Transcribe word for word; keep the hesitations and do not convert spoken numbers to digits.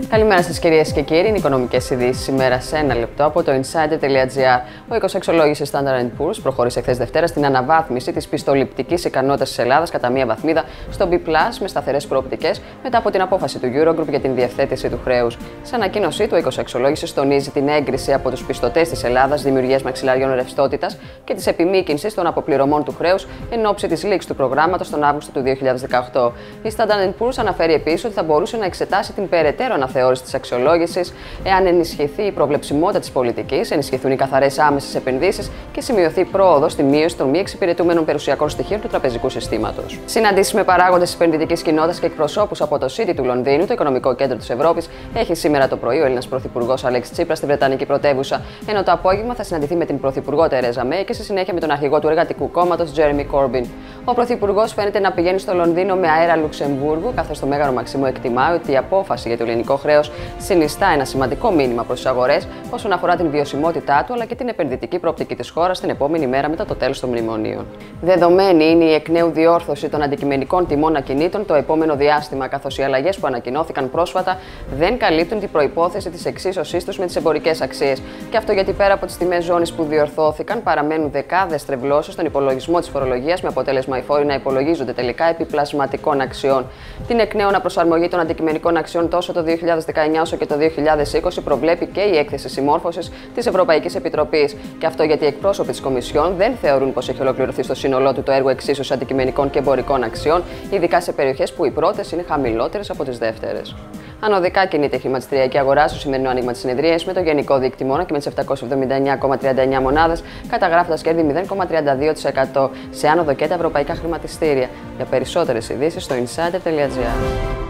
Καλημέρα σας κυρίες και κύριοι, είναι οικονομικές ειδήσεις σήμερα σε ένα λεπτό από το insider τελεία gr. Ο οίκος αξιολόγησης Standard and Poor's προχώρησε χθες Δευτέρα στην αναβάθμιση της πιστοληπτικής ικανότητας της Ελλάδας κατά μία βαθμίδα στο B πλας με σταθερές προοπτικές μετά από την απόφαση του Eurogroup για την διευθέτηση του χρέους. Σε ανακοίνωσή του, ο οίκος αξιολόγησης τονίζει την έγκριση από τους πιστωτές της Ελλάδας δημιουργίας μαξιλαριών ρευστότητας και της επιμήκυνσης των αποπληρωμών του χρέους εν ώψη της λήξης του προγράμματος τον Αύγουστο του δύο χιλιάδες δεκαοκτώ. Η Standard and Poor's αναφέρει επίσης ότι θα μπορούσε να εξετάσει την περαιτέρω αναθεώρηση της αξιολόγησης εάν ενισχυθεί η προβλεψιμότητα της πολιτικής, ενισχυθούν οι καθαρές άμεσες επενδύσεις και σημειωθεί πρόοδος στη μείωση των μη εξυπηρετούμενων περιουσιακών στοιχείων του τραπεζικού συστήματος. Συναντήσεις με παράγοντες της επενδυτικής κοινότητας και εκπροσώπους από το City του Λονδίνου, το οικονομικό κέντρο της Ευρώπης, έχει σήμερα το πρωί ο Έλληνας Πρωθυπουργός Αλέξης Τσίπρας στη Βρετανική πρωτεύουσα, ενώ το απόγευμα θα συναντηθεί με την Πρωθυπουργό Τερέζα Μέη και στη συνέχεια με τον αρχηγό του Εργατικού Κόμματος Τζέρεμι Κόρμπιν. Ο Πρωθυπουργός φαίνεται να πηγαίνει στο Λονδίνο με αέρα Λουξεμβούργου, καθώς το Μέγαρο Μαξίμου εκτιμά ότι η απόφαση για το ελληνικό χρέος συνιστά ένα σημαντικό μήνυμα προς τις αγορές όσον αφορά την βιωσιμότητά του αλλά και την επενδυτική προοπτική της χώρας την επόμενη μέρα μετά το τέλος των μνημονίων. Δεδομένη είναι η εκ νέου διόρθωση των αντικειμενικών τιμών ακινήτων το επόμενο διάστημα, καθώς οι αλλαγές που ανακοινώθηκαν πρόσφατα δεν καλύπτουν την προϋπόθεση της εξίσωσής τους με τις εμπορικές αξίες. Και αυτό γιατί πέρα από τις τιμές ζώνης που διορθώθηκαν, παραμένουν δεκάδες τρευλώσεις στον υπολογισμό της φορολογίας, με αποτέλεσμα οι φόροι να υπολογίζονται τελικά επί πλασματικών αξιών. Την εκ νέου αναπροσαρμογή των αντικειμενικών αξιών τόσο το δύο χιλιάδες δεκαεννιά όσο και το δύο χιλιάδες είκοσι προβλέπει και η έκθεση συμμόρφωσης της Ευρωπαϊκής Επιτροπής. Και αυτό γιατί οι εκπρόσωποι της Κομισιόν δεν θεωρούν πως έχει ολοκληρωθεί στο σύνολό του το έργο εξίσωσης αντικειμενικών και εμπορικών αξιών, ειδικά σε περιοχές που οι πρώτες είναι χαμηλότερες από τις δεύτερες. Ανωδικά κινείται η χρηματιστηριακή αγορά στο σημερινό άνοιγμα της συνεδρίας, με το γενικό δείκτη μόνο και με τις επτακόσιες εβδομήντα εννιά κόμμα τριάντα εννιά μονάδες, καταγράφοντας κέρδη μηδέν κόμμα τριάντα δύο τοις εκατό σε άνοδο και τα ευρωπαϊκά χρηματιστήρια. Για περισσότερες ειδήσεις στο insider τελεία gr.